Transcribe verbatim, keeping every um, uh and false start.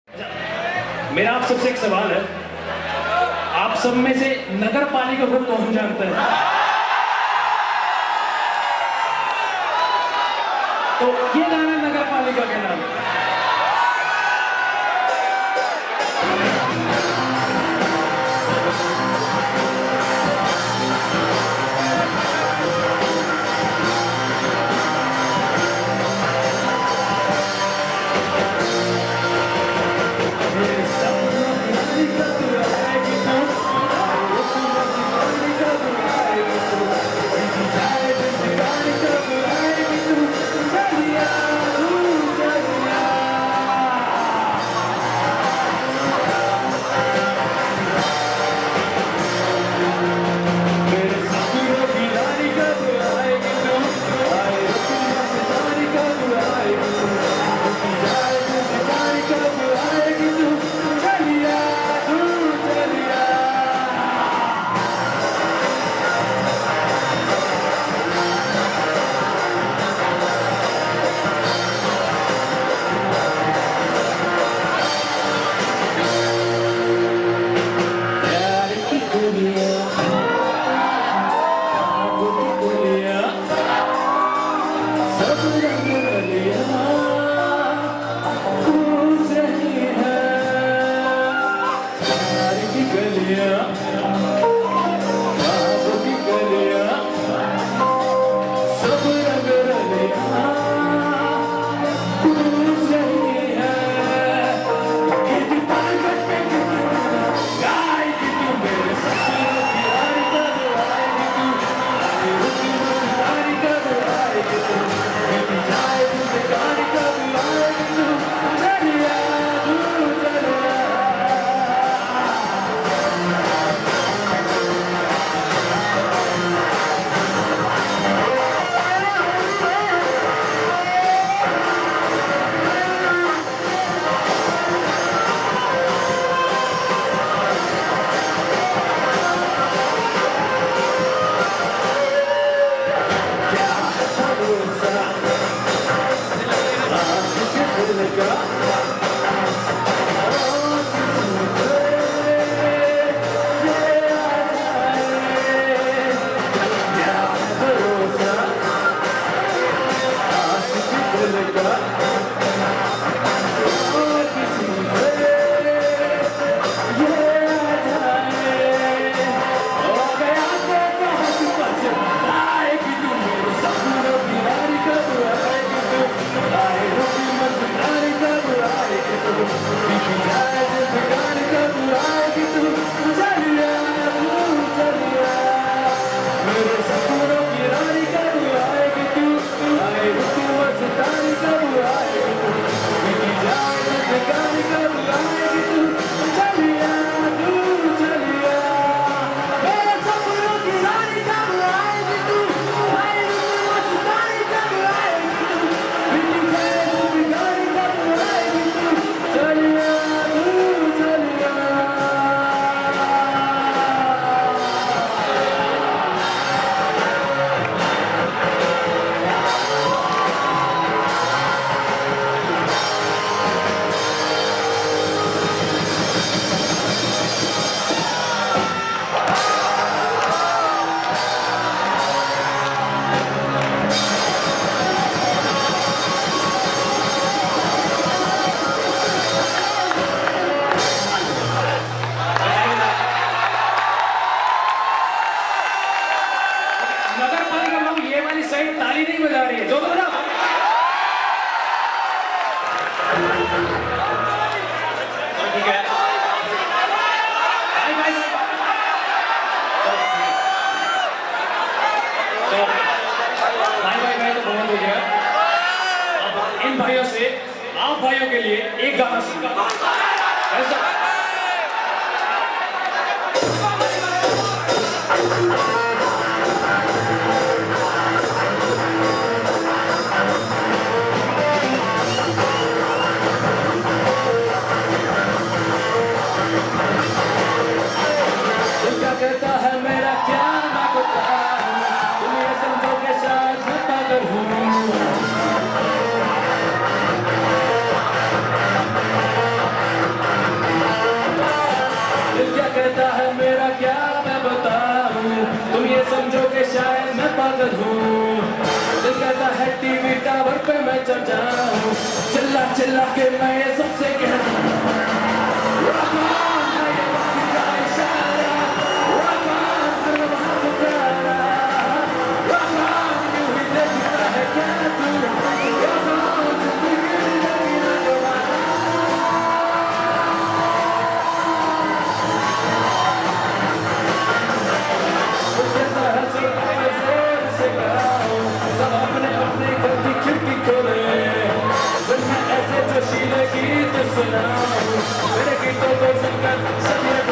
मेरा आप सबसे एक सवाल है, आप सब में से नगर पालिका को कौन जानता है? तो ये गाना नगर पालिका के नाम है। भाइयों के लिए एक गाना सुना। क्या कहता है मेरा क्या ना पता, तुम ये समझो के साथ मैं पागल हूँ। पागल हूँ, दिल कहता है टीवी टावर पे मैं चढ़ जाऊँ, चिल्ला चिल्ला के मैं ये सबसे कहता हूँ rock on है ये वक्त का इशारा, rock on फिर वहाँ पुकारा, rock on यूं ही देखता है क्या तू, rock on जिंदगी नहीं ना दोबारा। जैसा हंसी मैं जोर से गाऊं, सब अपने अपने घर की खिड़की खोले, फिर मैं ऐसे जोशीले गीत सुनाऊं, मेरे गीतों को सुनकर सब